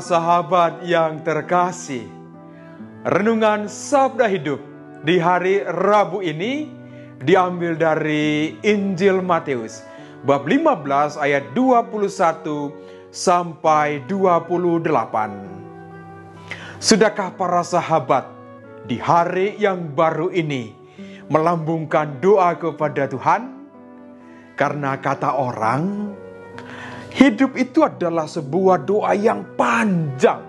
sahabat yang terkasih, renungan Sabda Hidup di hari Rabu ini diambil dari Injil Matius bab 15 ayat 21 sampai 28. Sudahkah para sahabat di hari yang baru ini melambungkan doa kepada Tuhan? Karena kata orang, hidup itu adalah sebuah doa yang panjang.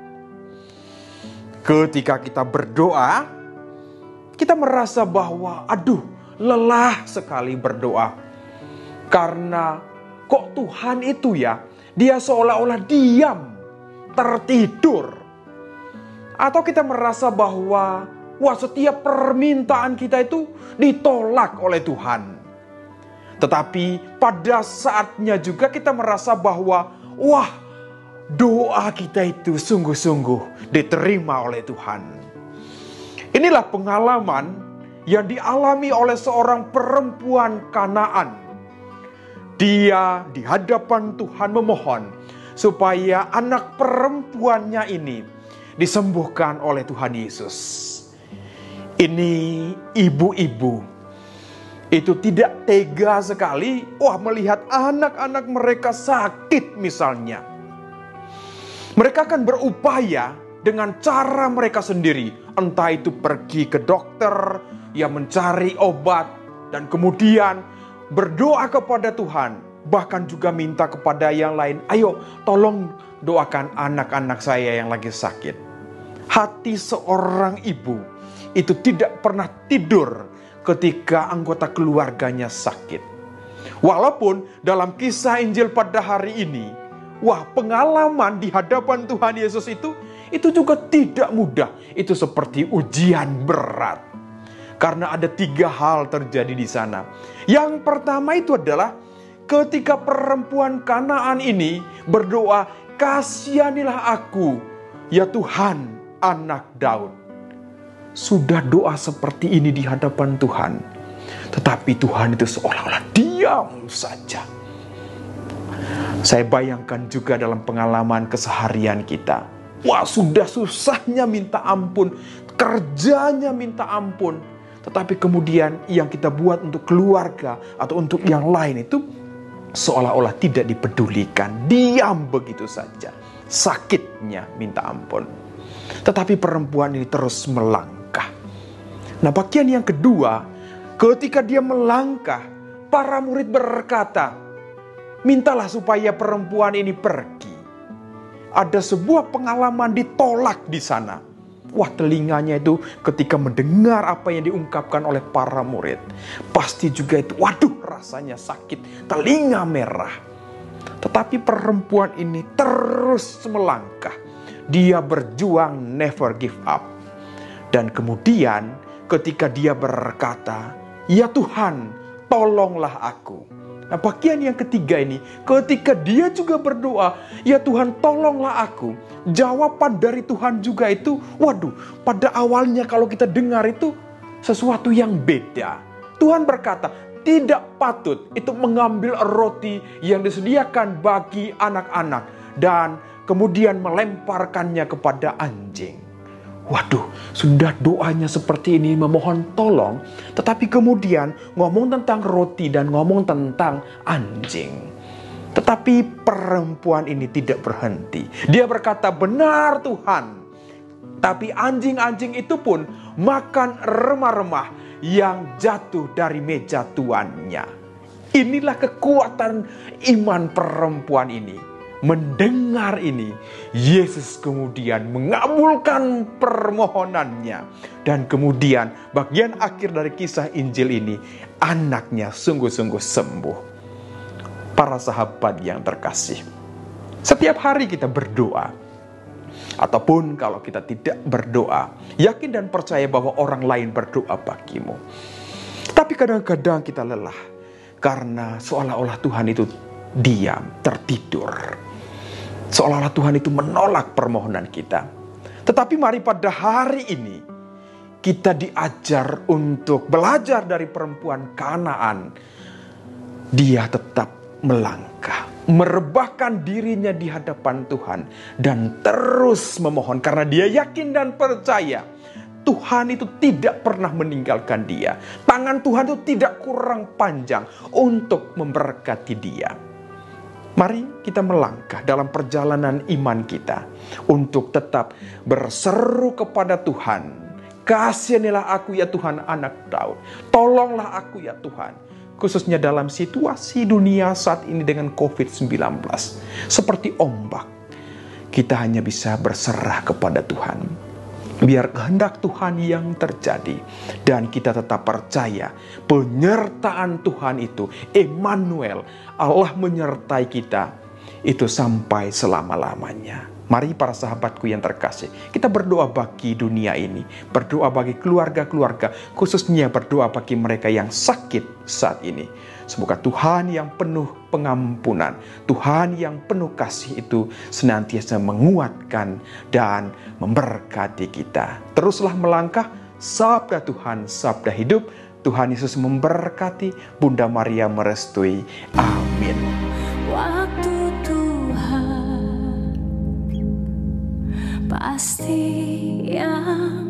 Ketika kita berdoa, kita merasa bahwa lelah sekali berdoa. Karena kok Tuhan itu dia seolah-olah diam, tertidur. Atau kita merasa bahwa setiap permintaan kita itu ditolak oleh Tuhan. Tetapi pada saatnya juga kita merasa bahwa doa kita itu sungguh-sungguh diterima oleh Tuhan. Inilah pengalaman yang dialami oleh seorang perempuan Kanaan. Dia di hadapan Tuhan memohon supaya anak perempuannya ini disembuhkan oleh Tuhan Yesus. Ini ibu-ibu itu tidak tega sekali melihat anak-anak mereka sakit misalnya. Mereka akan berupaya dengan cara mereka sendiri. Entah itu pergi ke dokter, mencari obat, dan kemudian berdoa kepada Tuhan. Bahkan juga minta kepada yang lain, ayo tolong doakan anak-anak saya yang lagi sakit. Hati seorang ibu itu tidak pernah tidur ketika anggota keluarganya sakit. Walaupun dalam kisah Injil pada hari ini, pengalaman di hadapan Tuhan Yesus itu juga tidak mudah. Itu seperti ujian berat. Karena ada 3 hal terjadi di sana. Yang pertama itu adalah ketika perempuan Kanaan ini berdoa, kasihanilah aku, ya Tuhan, anak Daud. Sudah doa seperti ini di hadapan Tuhan, tetapi Tuhan itu seolah-olah diam saja. Saya bayangkan juga dalam pengalaman keseharian kita. Sudah susahnya minta ampun, kerjanya minta ampun, tetapi kemudian yang kita buat untuk keluarga atau untuk yang lain itu seolah-olah tidak dipedulikan, diam begitu saja. Sakitnya minta ampun. Tetapi perempuan ini terus melangkah. Nah, bagian yang kedua, ketika dia melangkah, para murid berkata, mintalah supaya perempuan ini pergi. Ada sebuah pengalaman ditolak di sana. Telinganya itu ketika mendengar apa yang diungkapkan oleh para murid, pasti juga itu, rasanya sakit, telinga merah. Tetapi perempuan ini terus melangkah. Dia berjuang, never give up. Dan kemudian ketika dia berkata, ya Tuhan, tolonglah aku. Nah, bagian yang ketiga ini, ketika dia juga berdoa, ya Tuhan, tolonglah aku. Jawaban dari Tuhan juga itu, pada awalnya kalau kita dengar itu sesuatu yang beda. Tuhan berkata, tidak patut itu mengambil roti yang disediakan bagi anak-anak dan kemudian melemparkannya kepada anjing. Sudah doanya seperti ini memohon tolong, tetapi kemudian ngomong tentang roti dan ngomong tentang anjing. Tetapi perempuan ini tidak berhenti. Dia berkata, benar Tuhan. Tapi anjing-anjing itu pun makan remah-remah yang jatuh dari meja tuannya. Inilah kekuatan iman perempuan ini. Mendengar ini, Yesus kemudian mengabulkan permohonannya. Dan kemudian bagian akhir dari kisah Injil ini, anaknya sungguh-sungguh sembuh. Para sahabat yang terkasih, setiap hari kita berdoa. Ataupun kalau kita tidak berdoa, yakin dan percaya bahwa orang lain berdoa bagimu. Tapi kadang-kadang kita lelah karena seolah-olah Tuhan itu diam, tertidur. Seolah-olah Tuhan itu menolak permohonan kita. Tetapi mari pada hari ini kita diajar untuk belajar dari perempuan Kanaan. Dia tetap melangkah, merebahkan dirinya di hadapan Tuhan dan terus memohon karena dia yakin dan percaya Tuhan itu tidak pernah meninggalkan dia. Tangan Tuhan itu tidak kurang panjang untuk memberkati dia. Mari kita melangkah dalam perjalanan iman kita untuk tetap berseru kepada Tuhan. Kasihanilah aku ya Tuhan, anak Daud. Tolonglah aku ya Tuhan. Khususnya dalam situasi dunia saat ini dengan COVID-19. Seperti ombak, kita hanya bisa berserah kepada Tuhan. Biar kehendak Tuhan yang terjadi. Dan kita tetap percaya penyertaan Tuhan itu, Emmanuel, Allah menyertai kita, itu sampai selama-lamanya. Mari para sahabatku yang terkasih, kita berdoa bagi dunia ini. Berdoa bagi keluarga-keluarga, khususnya berdoa bagi mereka yang sakit saat ini. Semoga Tuhan yang penuh pengampunan, Tuhan yang penuh kasih itu senantiasa menguatkan dan memberkati kita. Teruslah melangkah, sabda Tuhan, sabda hidup. Tuhan Yesus memberkati, Bunda Maria merestui. Amin. Waktu Tuhan pasti yang